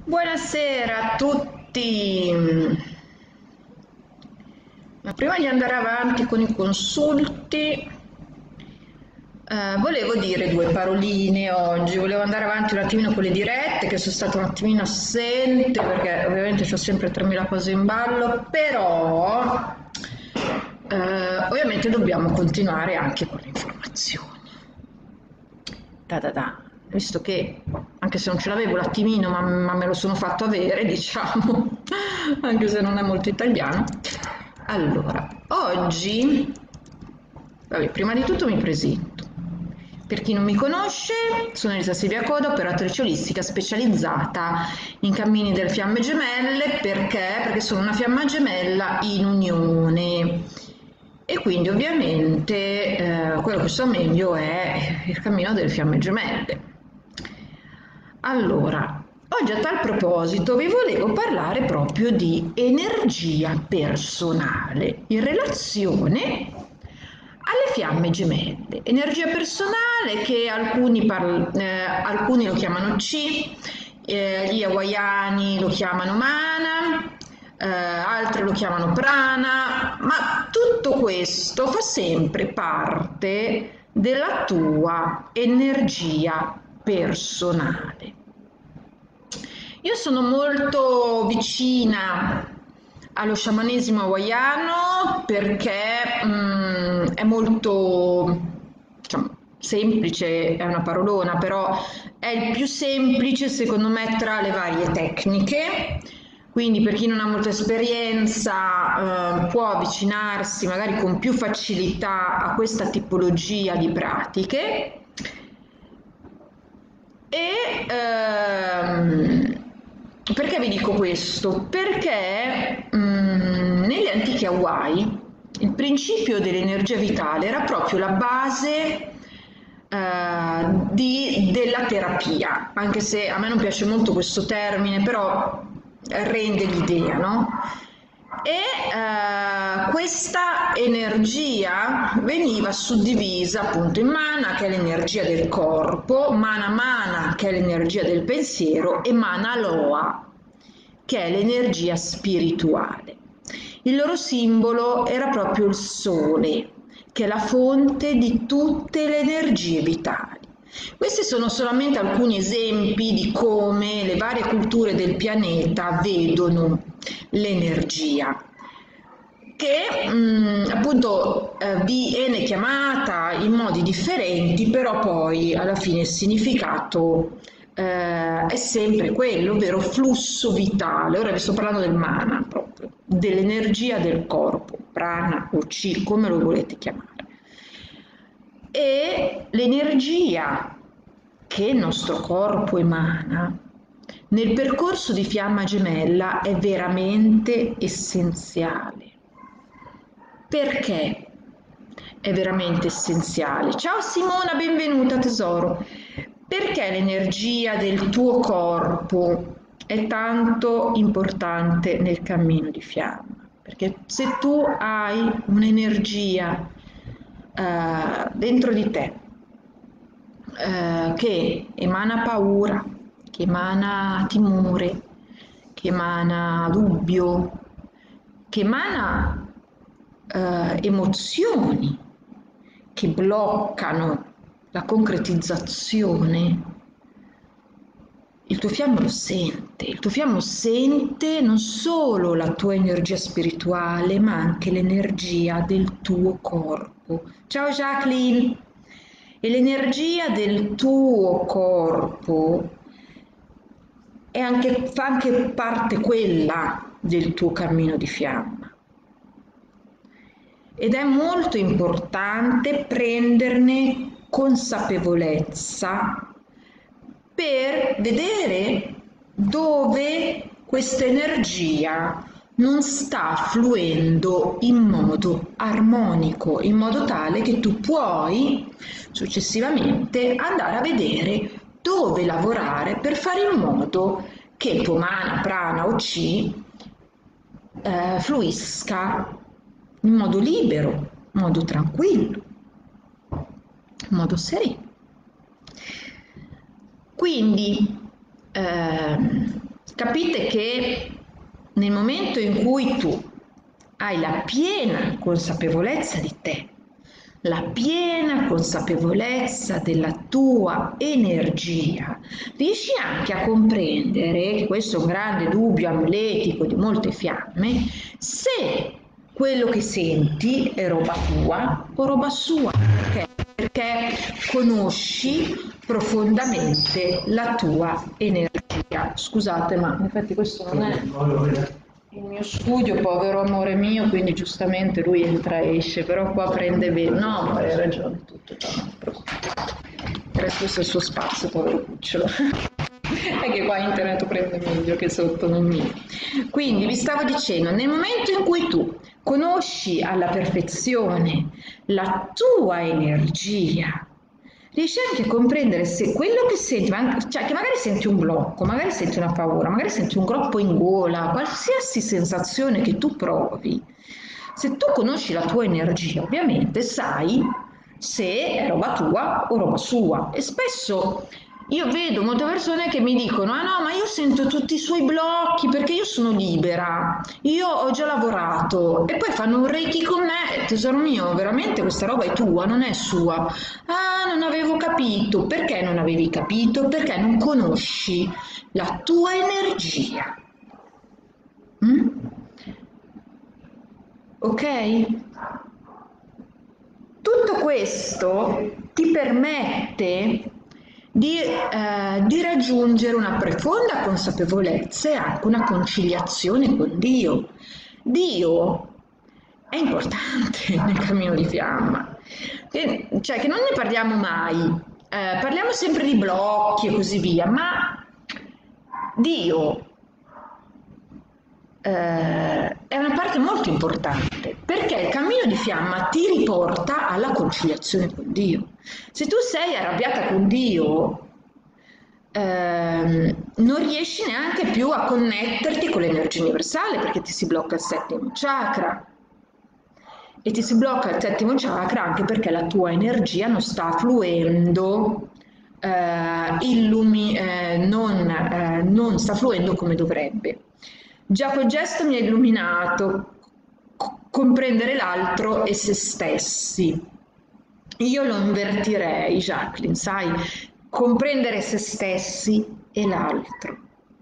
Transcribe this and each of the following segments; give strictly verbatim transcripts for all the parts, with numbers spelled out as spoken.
Buonasera a tutti. Ma prima di andare avanti con i consulti, eh, volevo dire due paroline oggi. Volevo andare avanti un attimino con le dirette, che sono stata un attimino assente perché ovviamente ho sempre tremila cose in ballo, però eh, ovviamente dobbiamo continuare anche con le informazioni. Da da da. Visto che anche se non ce l'avevo l'attimino, ma, ma me lo sono fatto avere, diciamo, anche se non è molto italiano. Allora, oggi, vabbè, prima di tutto mi presento. Per chi non mi conosce, sono Elisa Silvia Coda, operatrice olistica specializzata in cammini delle fiamme gemelle. Perché? Perché sono una fiamma gemella in unione. E quindi ovviamente eh, quello che so meglio è il cammino delle fiamme gemelle. Allora, oggi a tal proposito vi volevo parlare proprio di energia personale in relazione alle fiamme gemelle. Energia personale che alcuni, parla, eh, alcuni lo chiamano C, eh, gli hawaiani lo chiamano mana, eh, altri lo chiamano prana, ma tutto questo fa sempre parte della tua energia personale. Io sono molto vicina allo sciamanesimo hawaiano perché mh, è molto, diciamo, semplice, è una parolona, però è il più semplice secondo me tra le varie tecniche. Quindi per chi non ha molta esperienza eh, può avvicinarsi magari con più facilità a questa tipologia di pratiche. E ehm, perché vi dico questo? Perché mh, nelle antiche Hawaii il principio dell'energia vitale era proprio la base eh, di, della terapia, anche se a me non piace molto questo termine, però rende l'idea, no? E eh, questa energia veniva suddivisa appunto in mana, che è l'energia del corpo, mana mana, che è l'energia del pensiero, e mana loa, che è l'energia spirituale. Il loro simbolo era proprio il sole, che è la fonte di tutte le energie vitali. Questi sono solamente alcuni esempi di come le varie culture del pianeta vedono l'energia, che mh, appunto eh, viene chiamata in modi differenti, però poi alla fine il significato eh, è sempre quello, ovvero flusso vitale. Ora vi sto parlando del mana, proprio dell'energia del corpo, prana o chi, come lo volete chiamare. E l'energia che il nostro corpo emana nel percorso di fiamma gemella è veramente essenziale. Perché è veramente essenziale? Ciao Simona, benvenuta tesoro. Perché l'energia del tuo corpo è tanto importante nel cammino di fiamma? Perché se tu hai un'energia Uh, dentro di te uh, che emana paura, che emana timore, che emana dubbio, che emana uh, emozioni che bloccano la concretizzazione, il tuo fiamma lo sente, il tuo fiamma sente non solo la tua energia spirituale, ma anche l'energia del tuo corpo. Ciao Jacqueline! E l'energia del tuo corpo è anche, fa anche parte quella del tuo cammino di fiamma. Ed è molto importante prenderne consapevolezza per vedere dove questa energia non sta fluendo in modo armonico, in modo tale che tu puoi successivamente andare a vedere dove lavorare per fare in modo che il tuo mana, prana o chi eh, fluisca in modo libero, in modo tranquillo, in modo sereno. Quindi ehm, capite che nel momento in cui tu hai la piena consapevolezza di te, la piena consapevolezza della tua energia, riesci anche a comprendere, che questo è un grande dubbio amletico di molte fiamme, se quello che senti è roba tua o roba sua. Perché? Perché conosci profondamente la tua energia. Scusate, ma in effetti questo non è il mio studio, povero amore mio, quindi giustamente lui entra e esce, però qua prende bene. No, hai ragione, tutto, no, questo è il suo spazio, povero cucciolo. È che qua internet prende meglio che sotto nel mio. Quindi vi stavo dicendo, nel momento in cui tu conosci alla perfezione la tua energia, riesci anche a comprendere se quello che senti, cioè che magari senti un blocco, magari senti una paura, magari senti un groppo in gola, qualsiasi sensazione che tu provi, se tu conosci la tua energia, ovviamente sai se è roba tua o roba sua. E spesso io vedo molte persone che mi dicono: ah no, ma io sento tutti i suoi blocchi perché io sono libera, io ho già lavorato, e poi fanno un reiki con me. Tesoro mio, veramente questa roba è tua, non è sua. Ah, non avevo capito. Perché non avevi capito? Perché non conosci la tua energia. Mm? Ok? Tutto questo ti permette di, eh, di raggiungere una profonda consapevolezza e anche una conciliazione con Dio. Dio è importante nel cammino di fiamma, che, cioè che non ne parliamo mai, eh, parliamo sempre di blocchi e così via, ma Dio eh, è una parte molto importante, perché il cammino di fiamma ti riporta alla conciliazione con Dio. Se tu sei arrabbiata con Dio, ehm, non riesci neanche più a connetterti con l'energia universale, perché ti si blocca il settimo chakra. E ti si blocca il settimo chakra anche perché la tua energia non sta fluendo, eh, illumi, eh, non, eh, non sta fluendo come dovrebbe. Già quel gesto mi ha illuminato, comprendere l'altro e se stessi. Io lo invertirei, Jacqueline, sai, comprendere se stessi e l'altro.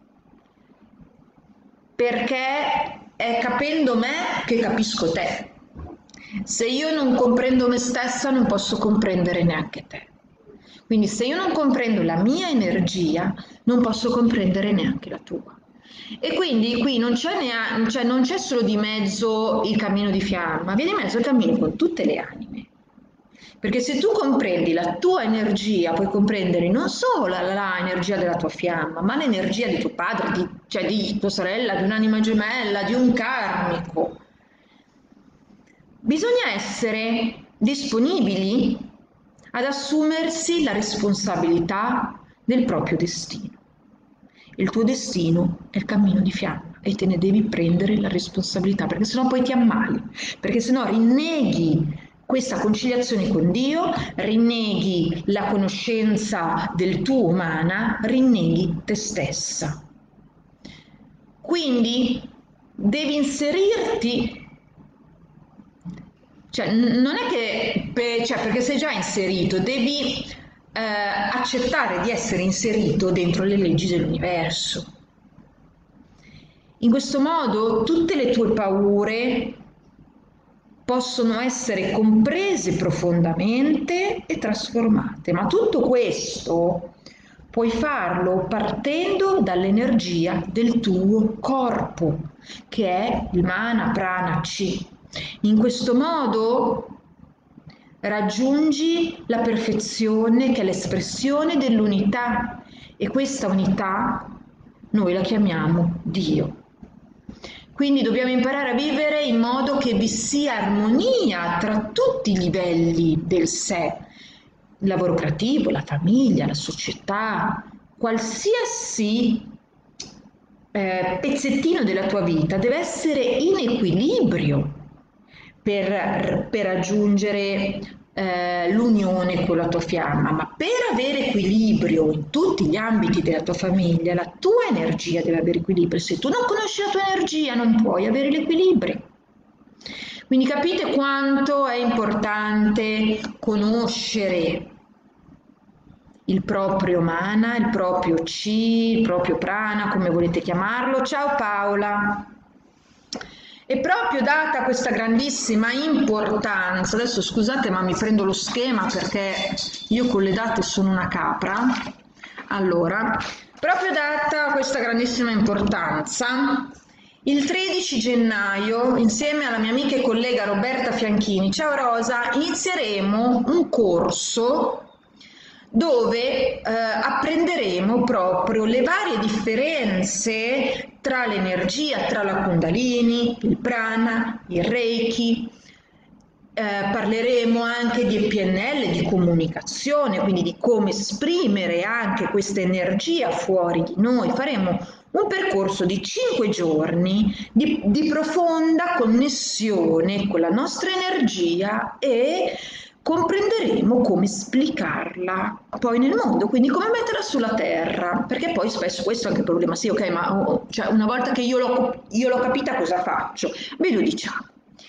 Perché è capendo me che capisco te. Se io non comprendo me stessa, non posso comprendere neanche te. Quindi se io non comprendo la mia energia, non posso comprendere neanche la tua. E quindi qui non c'è, neanche, cioè non c'è solo di mezzo il cammino di fiamma, viene di mezzo il cammino con tutte le anime. Perché se tu comprendi la tua energia, puoi comprendere non solo la, la energia della tua fiamma, ma l'energia di tuo padre, di, cioè di tua sorella, di un'anima gemella, di un karmico. Bisogna essere disponibili ad assumersi la responsabilità del proprio destino. Il tuo destino è il cammino di fiamma e te ne devi prendere la responsabilità, perché sennò poi ti ammali, perché sennò rinneghi questa conciliazione con Dio, rinneghi la conoscenza del tuo umana, rinneghi te stessa. Quindi devi inserirti, cioè non è che, per, cioè, perché sei già inserito, devi eh, accettare di essere inserito dentro le leggi dell'universo. In questo modo tutte le tue paure possono essere comprese profondamente e trasformate, ma tutto questo puoi farlo partendo dall'energia del tuo corpo, che è il mana, prana, chi. In questo modo raggiungi la perfezione, che è l'espressione dell'unità, e questa unità noi la chiamiamo Dio. Quindi dobbiamo imparare a vivere in modo che vi sia armonia tra tutti i livelli del sé, il lavoro creativo, la famiglia, la società, qualsiasi eh, pezzettino della tua vita deve essere in equilibrio per, per raggiungere eh, l'unione con la tua fiamma, ma per avere equilibrio in tutti gli ambiti della tua famiglia, la tua energia deve avere equilibrio. Se tu non conosci la tua energia, non puoi avere l'equilibrio. Quindi capite quanto è importante conoscere il proprio mana, il proprio chi, il proprio prana, come volete chiamarlo. Ciao Paola! E proprio data questa grandissima importanza, adesso scusate ma mi prendo lo schema perché io con le date sono una capra, allora, proprio data questa grandissima importanza, il tredici gennaio, insieme alla mia amica e collega Roberta Fianchini, ciao Rosa, inizieremo un corso dove eh, apprenderemo proprio le varie differenze tra l'energia, tra la Kundalini, il prana, il Reiki. Eh, parleremo anche di E P N L, di comunicazione, quindi di come esprimere anche questa energia fuori di noi. Faremo un percorso di cinque giorni di, di profonda connessione con la nostra energia e comprenderemo come esplicarla poi nel mondo, quindi come metterla sulla terra, perché poi spesso questo è anche il problema, sì ok, ma oh, cioè una volta che io l'ho, io l'ho capita cosa faccio? Ve lo diciamo.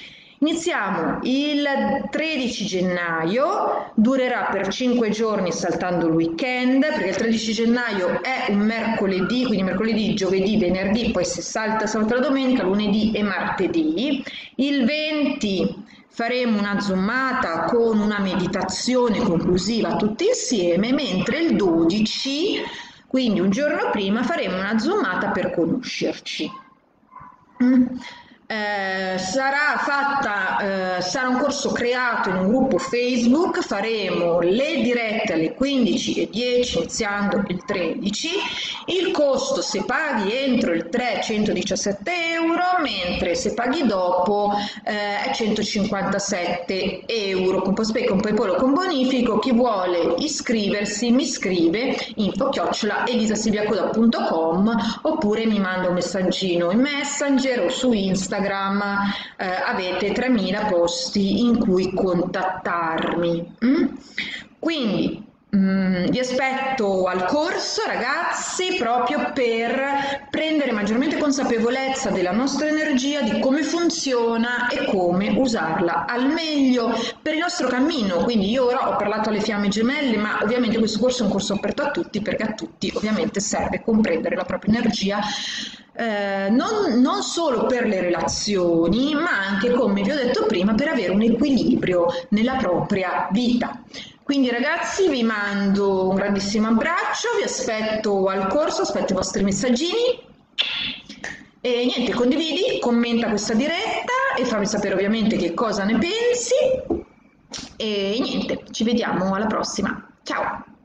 Iniziamo il tredici gennaio, durerà per cinque giorni saltando il weekend, perché il tredici gennaio è un mercoledì, quindi mercoledì, giovedì, venerdì, poi si salta sabato e la domenica, lunedì e martedì. Il venti faremo una zoomata con una meditazione conclusiva tutti insieme, mentre il dodici, quindi un giorno prima, faremo una zoomata per conoscerci. Mm. Eh, sarà fatta, eh, sarà un corso creato in un gruppo Facebook, faremo le dirette alle quindici e dieci iniziando il tredici, il costo se paghi entro il tre è centodiciassette euro, mentre se paghi dopo eh, è centocinquantasette euro, con postpay, con PayPal o con bonifico. Chi vuole iscriversi mi scrive info chiocciola elisasilviacoda punto com oppure mi manda un messaggino in Messenger o su Instagram. Eh, avete tremila posti in cui contattarmi. Mm? Quindi mm, vi aspetto al corso, ragazzi, proprio per prendere maggiormente consapevolezza della nostra energia, di come funziona e come usarla al meglio per il nostro cammino. Quindi io ora ho parlato alle fiamme gemelle, ma ovviamente questo corso è un corso aperto a tutti, perché a tutti ovviamente serve comprendere la propria energia. Eh, non, non solo per le relazioni, ma anche, come vi ho detto prima, per avere un equilibrio nella propria vita. Quindi ragazzi vi mando un grandissimo abbraccio, vi aspetto al corso, aspetto i vostri messaggini e niente, condividi, commenta questa diretta e fammi sapere ovviamente che cosa ne pensi e niente, ci vediamo alla prossima, ciao!